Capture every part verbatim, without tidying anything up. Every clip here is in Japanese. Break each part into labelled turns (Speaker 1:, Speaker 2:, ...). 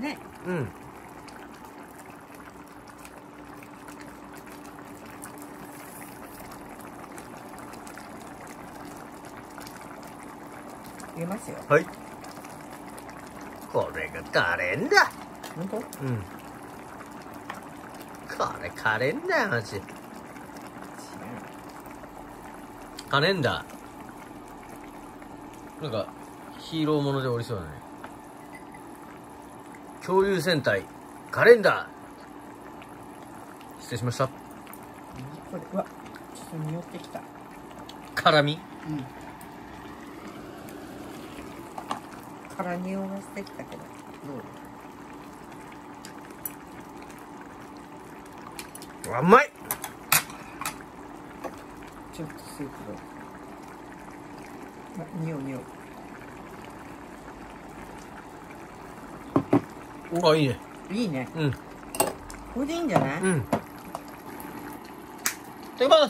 Speaker 1: ね。
Speaker 2: うん。
Speaker 1: 入れますよ。
Speaker 2: はい。これがカレンだ。
Speaker 1: 本当？
Speaker 2: うん。これカレンだよ、マジ。カレンダー。なんか、ヒーローものでおりそうだね。恐竜戦隊、カレンダー。失礼しました。
Speaker 1: これ、うわ、ちょっと匂ってきた。
Speaker 2: 辛み？
Speaker 1: うん。辛匂がしてきたけど、どう？
Speaker 2: 甘い。
Speaker 1: ちょっとスープが。あ、匂う匂う。
Speaker 2: あ、いいね。
Speaker 1: いいね。
Speaker 2: うん。
Speaker 1: これでいいんじゃない？
Speaker 2: うん。いただきます。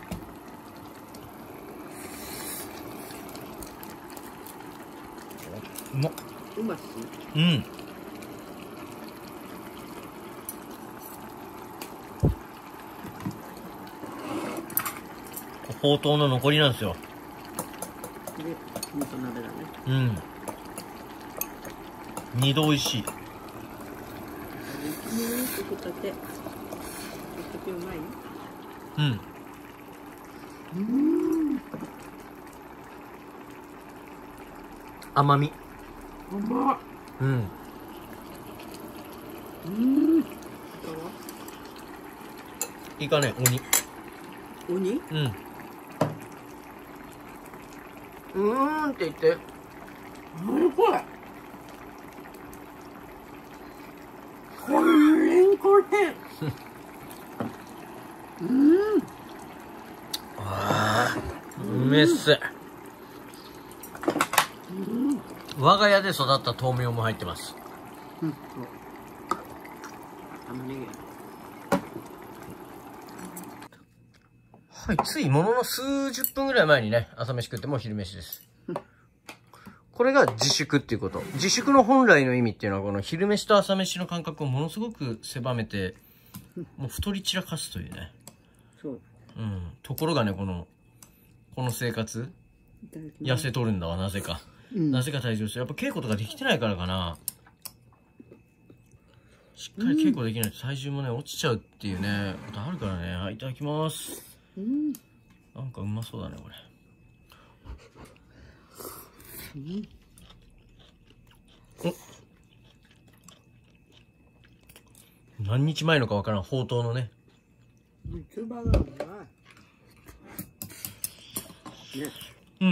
Speaker 2: うまっ。
Speaker 1: うまし。
Speaker 2: うん。ほうとうの残りなんですよ。
Speaker 1: で、味噌鍋だね。
Speaker 2: うん。二度美味しい。
Speaker 1: うん、ホタテ。ホタテうまい？
Speaker 2: うん。
Speaker 1: うん。
Speaker 2: 甘み。
Speaker 1: うまっ。
Speaker 2: うん。
Speaker 1: うん。
Speaker 2: いいかね、鬼。
Speaker 1: 鬼？
Speaker 2: うん。うーんって言って。
Speaker 1: 何これ？これこれ。うん。
Speaker 2: ああ、うめっせ。
Speaker 1: うん。
Speaker 2: 我が家で育った豆苗も入ってます。
Speaker 1: うん。玉ねぎ。
Speaker 2: はい、ついものの数十分ぐらい前にね、朝飯食ってもう昼飯です。これが自粛っていうこと。自粛の本来の意味っていうのは、この昼飯と朝飯の感覚をものすごく狭めて、もう太り散らかすというね。
Speaker 1: そう。
Speaker 2: うん。ところがね、この、この生活、痩せとるんだわ、なぜか。うん、なぜか体重して。やっぱ稽古とかできてないからかな。しっかり稽古できないと体重もね、落ちちゃうっていうね、ことあるからね。はい、いただきます。うん。なんかうまそうだね、これ。うん、お、何日前のかわからん、ほうとうのね。
Speaker 1: 三つ葉がうまい。ね。
Speaker 2: うん。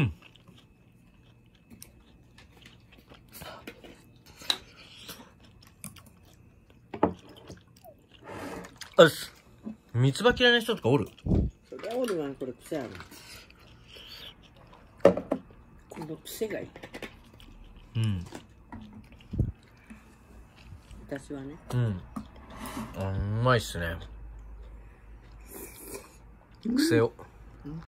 Speaker 2: よし。三つ葉嫌いな人とかおる？
Speaker 1: そりゃおるわ、これ癖ある。この癖がいい。
Speaker 2: うん。
Speaker 1: 私はね。
Speaker 2: うん。あ、うまいっすね。癖を。